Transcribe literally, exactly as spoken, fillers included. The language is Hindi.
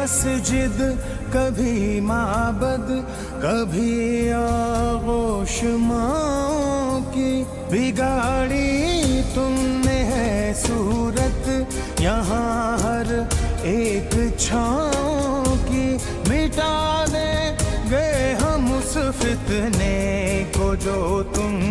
मस्जिद, कभी माबद, कभी आगोश माँ की। बिगाड़ी तुमने है सूरत यहाँ हर एक छाँव की। मिटा दे गए हम उस फितने को जो तुम